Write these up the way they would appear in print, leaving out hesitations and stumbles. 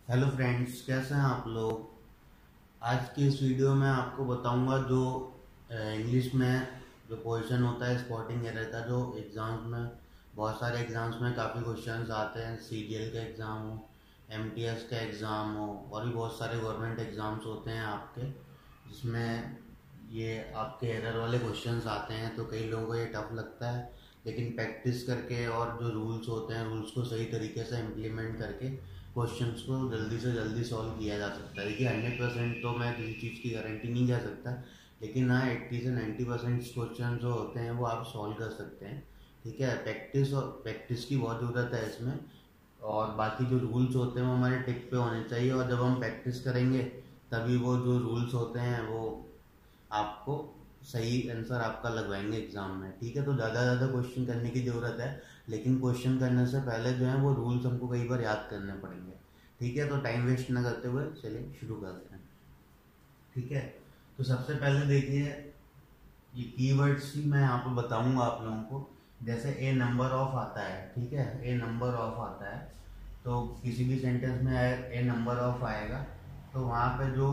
Hello friends, कैसे हैं आप लोग। आज की इस वीडियो में आपको बताऊंगा जो इंग्लिश में जो क्वेश्चन होता है स्पॉटिंग एरर का, जो एग्ज़ाम्स में बहुत सारे एग्ज़ाम्स में काफ़ी क्वेश्चंस आते हैं। सीडीएल का एग्ज़ाम हो, एमटीएस का एग्ज़ाम हो, और भी बहुत सारे गवर्नमेंट एग्ज़ाम्स होते हैं आपके, जिसमें ये आपके एरर वाले क्वेश्चंस आते हैं। तो कई लोगों को ये टफ लगता है, लेकिन प्रैक्टिस करके और जो रूल्स होते हैं रूल्स को सही तरीके से इम्प्लीमेंट करके क्वेश्चंस को जल्दी से जल्दी सॉल्व किया जा सकता है। देखिए 100% तो मैं किसी चीज़ की गारंटी नहीं कह सकता, लेकिन हाँ 80 से 90% क्वेश्चन जो होते हैं वो आप सॉल्व कर सकते हैं। ठीक है, प्रैक्टिस की बहुत ज़रूरत है इसमें। और बाकी जो रूल्स होते हैं वो हमारे टिक पे होने चाहिए, और जब हम प्रैक्टिस करेंगे तभी वो जो रूल्स होते हैं वो आपको सही आंसर आपका लगवाएंगे एग्जाम में। ठीक है, तो ज़्यादा ज़्यादा क्वेश्चन करने की ज़रूरत है, लेकिन क्वेश्चन करने से पहले जो है वो रूल्स हमको कई बार याद करने पड़ेंगे। ठीक है, तो टाइम वेस्ट ना करते हुए चलिए शुरू करते हैं। ठीक है, तो सबसे पहले देखिए ये कीवर्ड्स ही मैं यहाँ पर बताऊंगा आप लोगों को। जैसे ए नंबर ऑफ आता है, ठीक है, ए नंबर ऑफ आता है, तो किसी भी सेंटेंस में ए नंबर ऑफ आएगा, तो वहाँ पे जो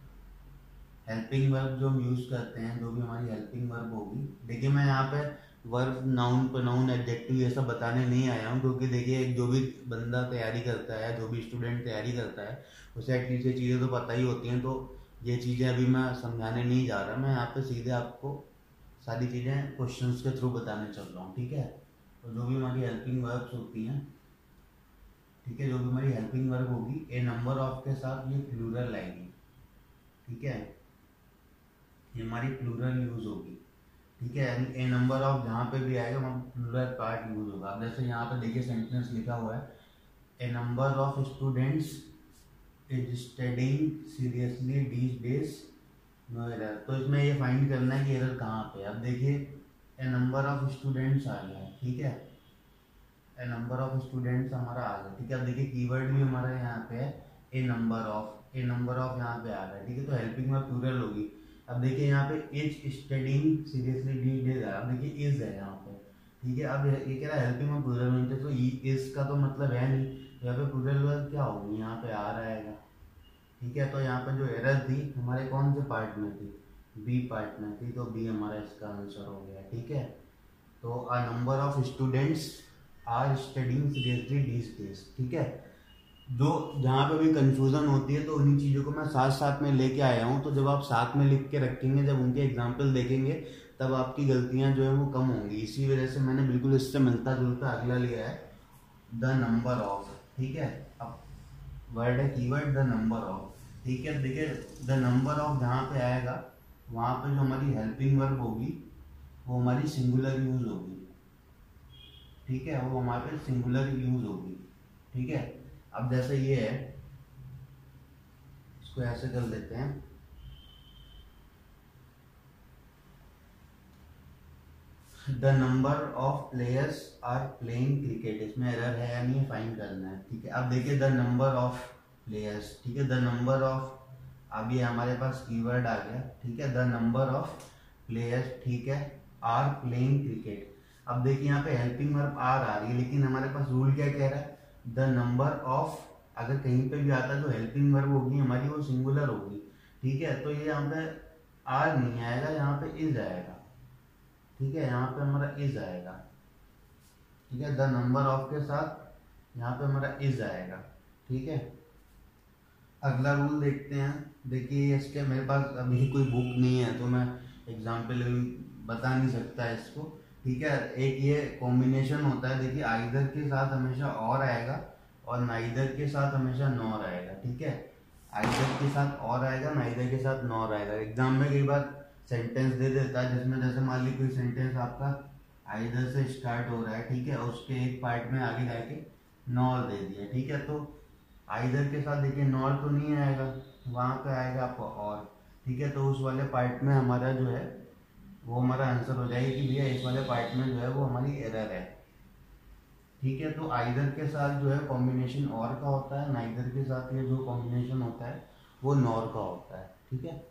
हेल्पिंग वर्ब जो हम यूज़ करते हैं, जो भी हमारी हेल्पिंग वर्ब होगी। देखिए मैं यहाँ पे वर्ब, नाउन, प्रोनाउन, एडजेक्टिव ये सब बताने नहीं आया हूँ, क्योंकि देखिए जो भी बंदा तैयारी करता है, जो भी स्टूडेंट तैयारी करता है, उसे एटलीस्ट ये चीज़ें तो पता ही होती हैं। तो ये चीज़ें अभी मैं समझाने नहीं जा रहा, मैं यहाँ पे सीधे आपको सारी चीज़ें क्वेश्चंस के थ्रू बताने चल रहा हूँ। ठीक है, तो जो भी हमारी हेल्पिंग वर्ब्स होती हैं, ठीक है, जो भी हमारी हेल्पिंग वर्ब होगी ए नंबर ऑफ के साथ ये प्लूरल आएगी। ठीक है, ये हमारी प्लूरल यूज होगी। ठीक है, यानी ए नंबर ऑफ जहाँ पे भी आएगा वहाँ प्लूरल पार्ट यूज होगा। अब जैसे यहाँ पे देखिए सेंटेंस लिखा हुआ है, a number of students is studying seriously these days, no error. तो इसमें ये फाइंड करना है कि एरर कहाँ पे है। अब देखिए ए नंबर ऑफ स्टूडेंट्स आ गया है, ठीक है, ए नंबर ऑफ स्टूडेंट्स हमारा आ गया। ठीक है, अब देखिए कीवर्ड भी हमारा यहाँ पे है a number of, a number of यहाँ पे आ रहा है। ठीक है, तो हेल्पिंग वर्ब प्लूरल होगी। अब देखिए यहाँ पे is studying seriously these days है, अब देखिए इज है यहाँ पे। ठीक है, अब ये कह रहा है हेल्पिंग वर्ब प्लूरल में, तो इज का तो मतलब है नहीं, तो यहाँ पे प्लूरल वर्ब क्या होगी, यहाँ पे आ रहेगा। ठीक है, तो यहाँ पे जो एरर थी हमारे कौन से पार्ट में थी, बी पार्ट में थी, तो बी हमारा इसका आंसर हो गया। ठीक है, तो a number of students are studying seriously these days. ठीक है, जो जहाँ पे भी कंफ्यूजन होती है तो उन्हीं चीज़ों को मैं साथ साथ में लेके आया हूँ। तो जब आप साथ में लिख के रखेंगे, जब उनके एग्जाम्पल देखेंगे, तब आपकी गलतियाँ जो है वो कम होंगी। इसी वजह से मैंने बिल्कुल इससे मिलता जुलता अगला लिया है, द नंबर ऑफ। ठीक है, अब वर्ड है कीवर्ड द नंबर ऑफ। ठीक है, देखिए द नंबर ऑफ जहाँ पे आएगा वहाँ पे जो हमारी हेल्पिंग वर्ब होगी वो हमारी सिंगुलर यूज होगी। ठीक है, वो हमारे पे सिंगुलर यूज होगी। ठीक है, अब जैसे ये है, इसको ऐसे कर लेते हैं, the number of players are playing cricket. इसमें एरर है या नहीं फाइंड करना है। ठीक है, अब देखिए द नंबर ऑफ प्लेयर्स, ठीक है, द नंबर ऑफ, अब ये हमारे पास कीवर्ड आ गया। ठीक है, द नंबर ऑफ प्लेयर्स, ठीक है, आर प्लेइंग क्रिकेट। अब देखिए यहाँ पे हेल्पिंग वर्ब आर आ रही है, लेकिन हमारे पास रूल क्या कह रहा है, द नंबर ऑफ अगर कहीं पे भी आता है तो हेल्पिंग वर्ब होगी हमारी वो सिंगुलर होगी। ठीक है, तो ये यहाँ पे आर नहीं आएगा, यहाँ पे इज आएगा। ठीक है, यहाँ पे हमारा इज आएगा। ठीक है, द नंबर ऑफ के साथ यहाँ पे हमारा इज आएगा। ठीक है, अगला रूल देखते हैं। देखिए इसके मेरे पास अभी कोई बुक नहीं है, तो मैं एग्जाम्पल बता नहीं सकता इसको। ठीक है, एक ये कॉम्बिनेशन होता है, देखिए आइदर के साथ हमेशा और आएगा और नाइदर के साथ हमेशा नॉर आएगा। ठीक है, आइदर के साथ और आएगा, नाइदर के साथ नॉर आएगा। एग्जाम में कई बार सेंटेंस दे देता है जिसमें जैसे मान ली कोई सेंटेंस आपका आइदर से स्टार्ट हो रहा है, ठीक है, उसके एक पार्ट में आगे जाके नॉर दे दिया। ठीक है, तो आइदर के साथ देखिए नॉर तो नहीं आएगा, वहाँ पे आएगा आपको और। ठीक है, तो उस वाले पार्ट में हमारा जो है वो हमारा आंसर हो जाएगा कि भैया इस वाले पार्ट में जो है वो हमारी एरर है। ठीक है, तो आइदर के साथ जो है कॉम्बिनेशन और का होता है, नाइदर के साथ ये जो कॉम्बिनेशन होता है वो नॉर का होता है। ठीक है,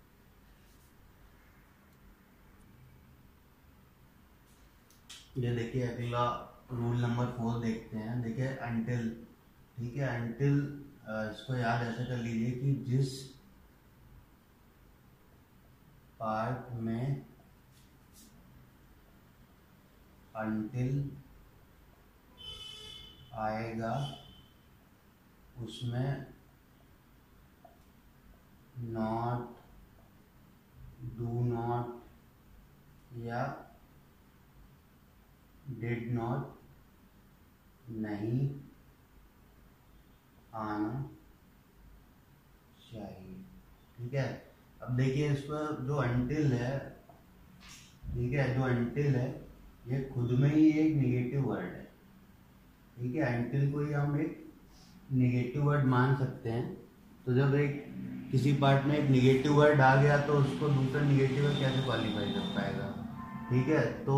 ये देखिए अगला रूल नंबर 4 देखते हैं। देखिए अंटिल, ठीक है, अंटिल इसको याद ऐसे कर लीजिए कि जिस पार्ट में until आएगा उसमें नॉट, डू नॉट या डिड नॉट नहीं आना चाहिए। ठीक है, अब देखिए इसका जो अंटिल है, ठीक है, जो अंटिल है ये खुद में ही एक निगेटिव वर्ड है। ठीक है, अंटिल को ही हम एक निगेटिव वर्ड मान सकते हैं। तो जब एक किसी पार्ट में एक निगेटिव वर्ड आ गया तो उसको दूसरा निगेटिव वर्ड कैसे क्वालिफाई कर पाएगा। ठीक है, तो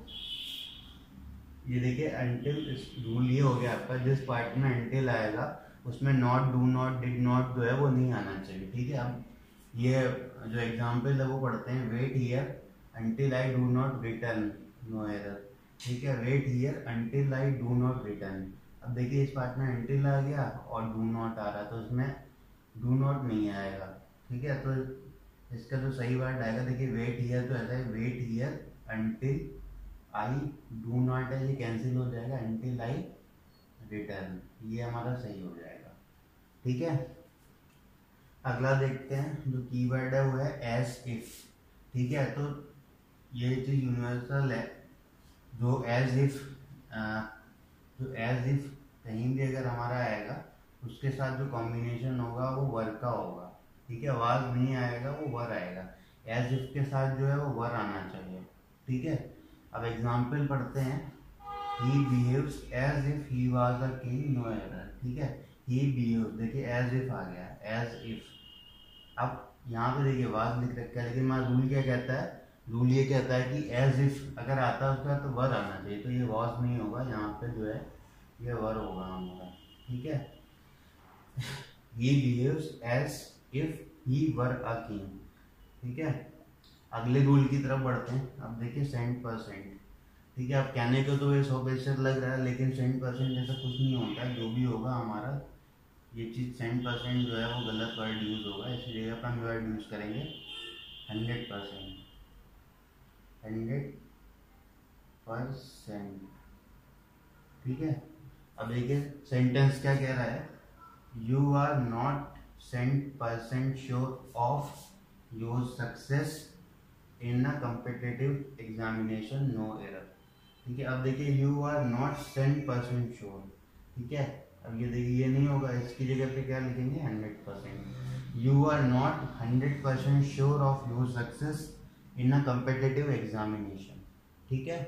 ये देखिए अंटिल रूल ये हो गया आपका, जिस पार्ट में अंटिल आएगा उसमें not, do not, did not जो है वो नहीं आना चाहिए। ठीक है, अब ये जो एग्जाम्पल है वो पढ़ते हैं। Wait here until I do not return no error. ठीक है, wait here until I do not return. अब देखिए इस पार्ट में अंटिल आ गया और डू नॉट आ रहा, तो इसमें डू नॉट नहीं आएगा। ठीक है, तो इसका जो सही वर्ड आएगा, देखिए वेट हियर तो ऐसा है, wait here until I do not है, ये कैंसिल हो जाएगा, अंटिल आई रिटर्न, ये हमारा सही हो जाएगा। ठीक है, अगला देखते हैं जो कीवर्ड है वो है एज इफ। ठीक है, तो ये चीज यूनिवर्सल है, जो एज इफ, जो एज इफ कहीं भी अगर हमारा आएगा उसके साथ जो कॉम्बिनेशन होगा वो वर का होगा। ठीक है, वाज नहीं आएगा, वो वर आएगा। एज इफ के साथ जो है वो वर आना चाहिए। ठीक है, अब एग्जाम्पल पढ़ते हैं। He behaves as if he was a king no error. ठीक है, ही बिहेव्स, देखिए एज इफ आ गया, एज इफ। अब यहाँ पे देखिए वाज लिख रखा है, लेकिन मैं रूल क्या कहता है, रूल ये कहता है कि एज इफ अगर आता है उसका तो वर आना चाहिए, तो ये वाज नहीं होगा, यहाँ पे जो है ये वर होगा हमारा। ठीक है, he behaves as if he were a king। ठीक है, अगले रूल की तरफ बढ़ते हैं। अब देखिए 100%। ठीक है, अब कहने को तो ये 100% लग रहा है, लेकिन 100% जैसा कुछ नहीं होता है। जो भी होगा हमारा ये चीज़ 100% जो है वो गलत वर्ड यूज़ होगा, इसी जगह पर हम वर्ड यूज़ करेंगे 100%। 100%। ठीक है, अब देखिए सेंटेंस क्या कह रहा है, you are not 100% sure of your success in a competitive examination no error. ठीक है, अब देखिए यू आर नॉट 100% श्योर। ठीक है, अब ये देखिए ये नहीं होगा, इसकी जगह पे क्या लिखेंगे 100%। You are not 100% sure of your success in a competitive examination. ठीक है,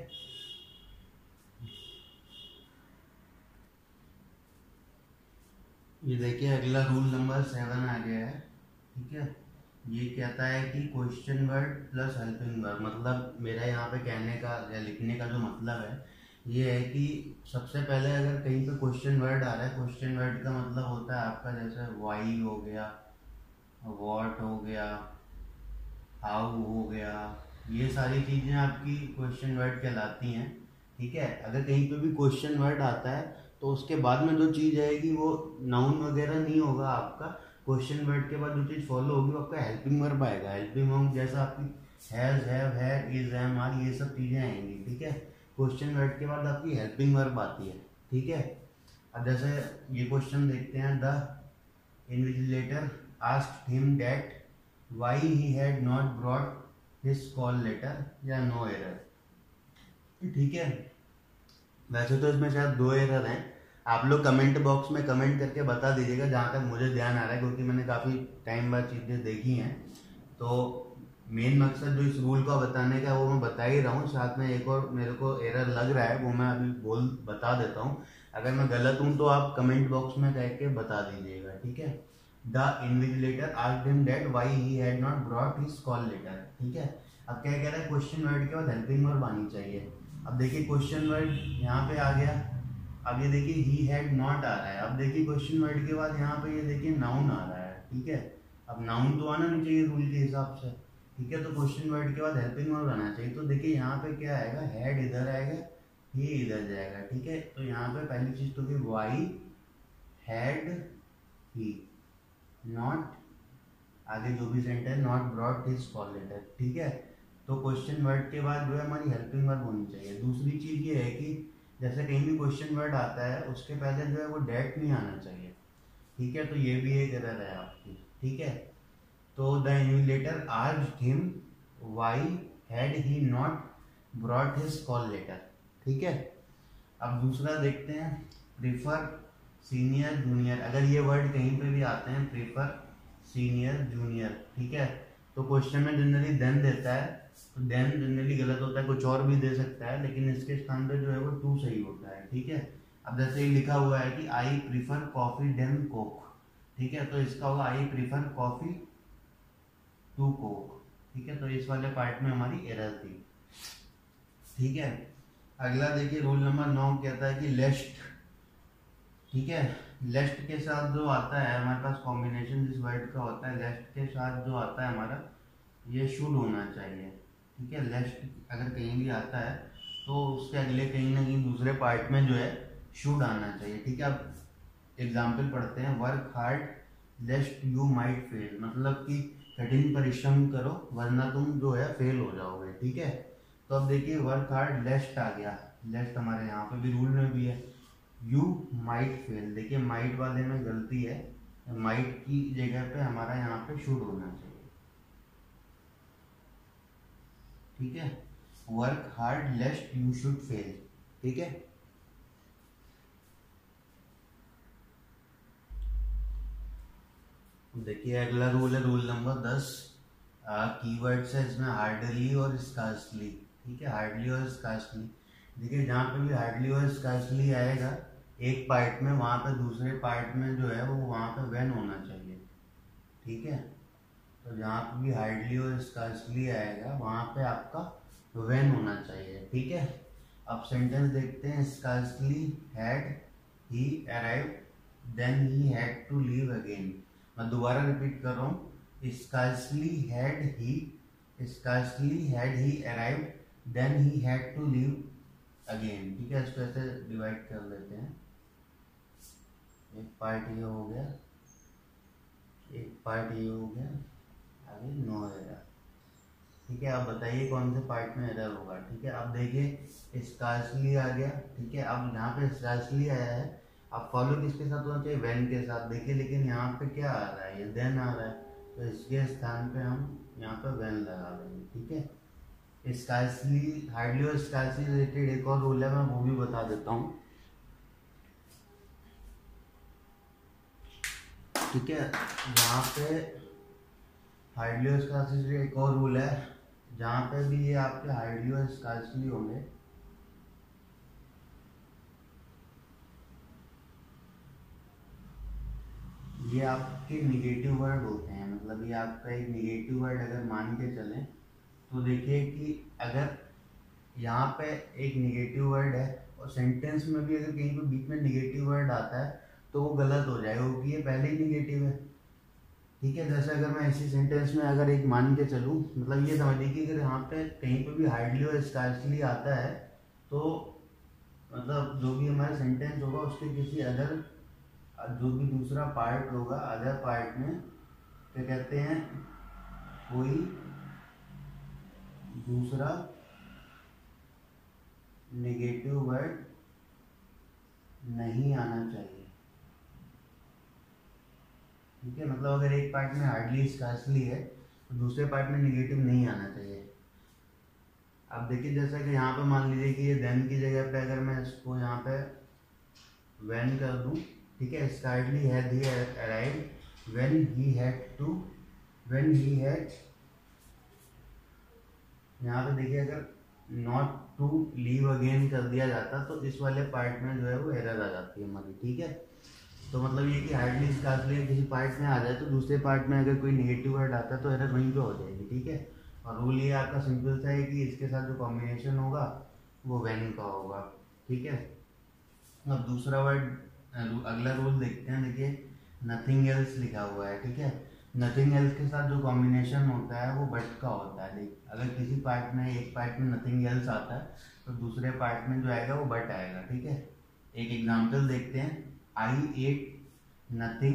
ये देखिए अगला रूल नंबर 7 आ गया है। ठीक है, ये कहता है कि question word plus helping word, मतलब मेरा यहाँ पे कहने का या लिखने का जो मतलब है ये है कि सबसे पहले अगर कहीं पे क्वेश्चन वर्ड आ रहा है, क्वेश्चन वर्ड का मतलब होता है आपका जैसे वाई हो गया, व्हाट हो गया, हाउ हो गया, ये सारी चीज़ें आपकी क्वेश्चन वर्ड कहलाती हैं। ठीक है, अगर कहीं पे भी क्वेश्चन वर्ड आता है तो उसके बाद में जो चीज़ आएगी वो नाउन वगैरह नहीं होगा आपका। क्वेश्चन वर्ड के बाद जो चीज़ फॉलो होगी वो आपका हेल्पिंग वर्ब आएगा। हेल्पिंग वर्ब जैसा आपकी has, have, had, is, am, are, ये सब चीज़ें आएंगी। ठीक है, क्वेश्चन वर्ड के बाद आपकी हेल्पिंग वर्ब आती है। ठीक है, अब जैसे ये क्वेश्चन देखते हैं, the invigilator asked him that why he had not brought his call letter या no error। ठीक है, वैसे तो इसमें शायद 2 एरर हैं, आप लोग कमेंट बॉक्स में कमेंट करके बता दीजिएगा जहाँ तक मुझे ध्यान आ रहा है, क्योंकि मैंने काफ़ी टाइम बाद चीज़ें देखी हैं। तो मेन मकसद जो इस रूल का बताने का वो मैं बता ही रहा हूँ, साथ में एक और मेरे को एरर लग रहा है वो मैं अभी बता देता हूँ। अगर मैं गलत हूँ तो आप कमेंट बॉक्स में कह के बता दीजिएगा। ठीक है, the invigilator asked him that why he had not brought his call letter. ठीक है, अब क्या कह रहा है, क्वेश्चन वर्ड के बाद हेल्पिंग वर्ब आनी चाहिए। अब देखिए क्वेश्चन वर्ड यहाँ पे आ गया, अब ये देखिए ही हैड नॉट आ रहा है। अब देखिए क्वेश्चन वर्ड के बाद यहाँ पे ये देखिए नाउन आ रहा है। ठीक है, अब नाउन तो आना नहीं चाहिए रूल के हिसाब से। ठीक है, तो क्वेश्चन वर्ड के बाद हेल्पिंग वर्ब आना चाहिए। तो देखिए यहाँ पे क्या आएगा, हैड इधर आएगा, ही इधर जाएगा। ठीक है, तो यहाँ पे पहली चीज तो कि वाई हैड ही नॉट, आगे जो भी sentence, not brought his call letter, ठीक है। तो क्वेश्चन वर्ड के बाद जो है हमारी हेल्पिंग वर्ब होनी चाहिए। दूसरी चीज़ ये है कि जैसे कहीं भी क्वेश्चन वर्ड आता है उसके पहले जो है वो डेट नहीं आना चाहिए, ठीक है। तो ये भी एक एरर है आपकी, ठीक है। तो the invigilator asked him why had he not brought his call letter, ठीक है। अब दूसरा देखते हैं, प्रीफर सीनियर जूनियर। अगर ये वर्ड कहीं पे भी आते हैं, प्रीफर सीनियर जूनियर, ठीक है, तो क्वेश्चन में जनरली देन देता है, तो देन जनरली गलत होता है, कुछ और भी दे सकता है, लेकिन इसके स्थान पे जो है वो टू सही होता है, ठीक है। अब जैसे ही लिखा हुआ है कि I prefer coffee than coke, ठीक है, तो इसका होगा I prefer coffee to coke, ठीक है। तो इस वाले पार्ट में हमारी एरर थी, ठीक है। अगला देखिए रूल नंबर 9 कहता है कि लेस्ट, ठीक है। लेस्ट के साथ जो आता है हमारे पास कॉम्बिनेशन जिस वर्ड का होता है, लेस्ट के साथ जो आता है हमारा ये शुड होना चाहिए, ठीक है। लेस्ट अगर कहीं भी आता है तो उसके अगले कहीं ना कहीं दूसरे पार्ट में जो है शुड आना चाहिए, ठीक है। अब एग्जाम्पल पढ़ते हैं, work hard lest you might fail, मतलब कि कठिन परिश्रम करो वरना तुम जो है फेल हो जाओगे, ठीक है। तो अब देखिए वर्क हार्ड लेस्ट आ गया, लेस्ट हमारे यहाँ पे भी रूल में भी है। यू माइट फेल, देखिए माइट वाले में गलती है, माइट की जगह पे हमारा यहाँ पे शुड होना चाहिए, ठीक है। Work hard lest you should fail, ठीक है। देखिए अगला रूल है रूल नंबर 10, कीवर्ड्स है इसमें हार्डली और स्कार्सली, ठीक है, हार्डली और स्कार्सली। देखिए जहाँ पे भी हार्डली और स्कार्सली आएगा एक पार्ट में, वहाँ पे दूसरे पार्ट में जो है वो वहाँ पे वेन होना चाहिए, ठीक है। तो जहाँ पे भी हार्डली और स्कार्सली आएगा वहाँ पे आपका वेन होना चाहिए, ठीक है। अब सेंटेंस देखते हैं, scarcely had he arrived than he had to leave again. मैं दोबारा रिपीट कर रहा हूँ, scarcely had he arrived then he had to leave again, ठीक है। इसको ऐसे डिवाइड कर लेते हैं, एक पार्ट ये हो गया, एक पार्ट ये हो गया, आगे नो एरर, ठीक है। आप बताइए कौन से पार्ट में एरर होगा, ठीक है। अब देखिए स्कार्सली आ गया, ठीक है। अब यहाँ पे स्कार्सली आया है, अब फॉलो किसके साथ होना चाहिए, वेन के साथ, देखिए लेकिन यहाँ पे क्या आ रहा है, ये देन आ रहा है, तो इसके स्थान पे हम यहाँ पे वेन लगा देंगे, ठीक है। स्कार्सली, हार्डली और स्कार्सली रिलेटेड एक और रूल है, मैं वो भी बता देता हूँ, ठीक है। यहाँ पे हार्डली और स्कार्सली एक और रूल है, जहाँ पे भी ये आपके हार्डली और स्कार्सली होंगे, ये आपके निगेटिव वर्ड होते हैं, मतलब ये आपका एक निगेटिव वर्ड अगर मान के चलें तो देखिए कि अगर यहाँ पे एक निगेटिव वर्ड है और सेंटेंस में भी अगर कहीं पे बीच में निगेटिव वर्ड आता है तो वो गलत हो जाएगा क्योंकि ये पहले ही निगेटिव है, ठीक है। जैसे अगर मैं इसी सेंटेंस में अगर एक मान के चलूँ, मतलब ये समझिए कि अगर यहाँ पे कहीं पे भी हार्डली और स्कार्सली आता है तो मतलब जो भी हमारा सेंटेंस होगा उसके किसी अदर, जो भी दूसरा पार्ट होगा अदर पार्ट में क्या कहते हैं, कोई दूसरा नेगेटिव वर्ड नहीं आना चाहिए, ठीक है। मतलब अगर एक पार्ट में हार्डली स्कार्सली है तो दूसरे पार्ट में नेगेटिव नहीं आना चाहिए। अब देखिए जैसा कि यहाँ पे मान लीजिए कि ये देन की जगह पे अगर मैं इसको यहाँ पे व्हेन कर दूँ, ठीक है, scarcely had he arrived when he had to, when he had, यहाँ पे देखिए अगर नॉट टू लीव अगेन कर दिया जाता तो इस वाले पार्ट में जो है वो एरर आ जाती है हमारी, ठीक है। तो मतलब ये कि हार्डली स्कार्सली किसी पार्ट में आ जाए तो दूसरे पार्ट में अगर कोई नेगेटिव वर्ड आता है तो एरर वहीं पे हो जाएगी, ठीक है। और रूल ये आपका सिंपल सा है कि इसके साथ जो कॉम्बिनेशन होगा वो व्हेन का होगा, ठीक है। अब दूसरा वर्ड, अगला रूल देखते हैं, देखिए नथिंग एल्स लिखा हुआ है, ठीक है। नथिंग एल्स के साथ जो कॉम्बिनेशन होता है वो बट का होता है, अगर किसी पार्ट में, एक पार्ट में नथिंग एल्स आता है तो दूसरे पार्ट में जो आएगा वो बट आएगा, ठीक है। एक एग्जांपल देखते हैं, I ate nothing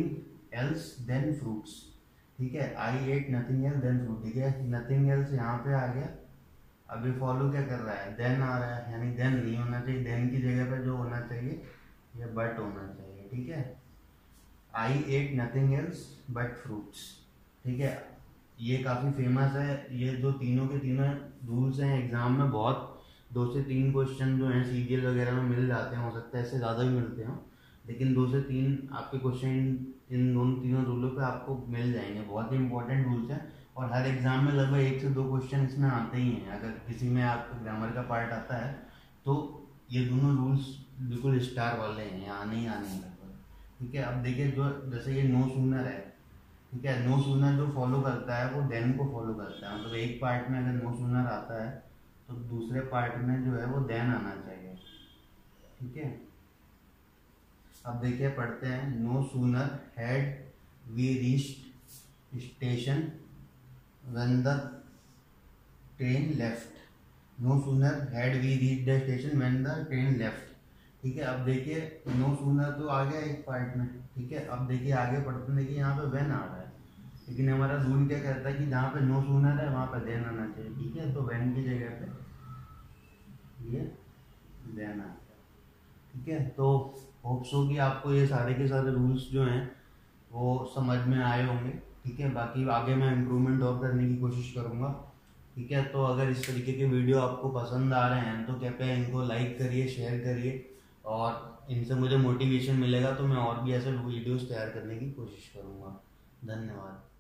else than fruits, ठीक है। I ate nothing else than fruit, ठीक है। नथिंग एल्स यहाँ पे आ गया, अभी फॉलो क्या कर रहा है, देन आ रहा है, यानी देन नहीं होना चाहिए, देन की जगह पे जो होना चाहिए ये बट होना चाहिए, ठीक है। I ate nothing else but fruits, ठीक है। ये काफ़ी फेमस है, ये जो तीनों के तीनों रूल्स हैं एग्जाम में बहुत 2 से 3 क्वेश्चन जो हैं सीजीएल वगैरह में मिल जाते हैं, हो सकता है इससे ज़्यादा भी मिलते हों, लेकिन 2 से 3 आपके क्वेश्चन इन दोनों तीनों रूलों पे आपको मिल जाएंगे। बहुत ही इंपॉर्टेंट रूल्स हैं और हर एग्जाम में लगभग 1 से 2 क्वेश्चन इसमें आते ही हैं। अगर किसी में आपको ग्रामर का पार्ट आता है तो ये दोनों रूल्स बिल्कुल स्टार वाले हैं, यहाँ आने ही आने हैं लगभग, ठीक है। अब देखिए जो जैसे ये नो सूनर है, ठीक है, नो सूनर जो फॉलो करता है वो देन को फॉलो करता है, मतलब एक पार्ट में अगर नो सूनर आता है तो दूसरे पार्ट में जो है वो देन आना चाहिए, ठीक है। अब देखिए पढ़ते हैं, no sooner had we reached station when the train left, no sooner had we reach the station when the train left, ठीक है। अब देखिए नो सूनर तो आ गया एक पार्ट में, ठीक है। अब देखिए आगे पढ़ते हैं, देखिए यहाँ पे व्हेन आ रहा है, लेकिन हमारा रूल क्या कहता है कि जहाँ पे नो सूनर है वहाँ पे देन आना चाहिए, ठीक है। तो व्हेन की जगह पे ये देन आ गया, ठीक है। तो होप्स हो कि आपको ये सारे के सारे रूल्स जो हैं वो समझ में आए होंगे, ठीक है। बाकी आगे मैं इम्प्रूवमेंट और करने की कोशिश करूँगा, ठीक है। तो अगर इस तरीके के वीडियो आपको पसंद आ रहे हैं तो कृपया इनको लाइक करिए, शेयर करिए, और इनसे मुझे मोटिवेशन मिलेगा तो मैं और भी ऐसे वीडियोस तैयार करने की कोशिश करूँगा। धन्यवाद।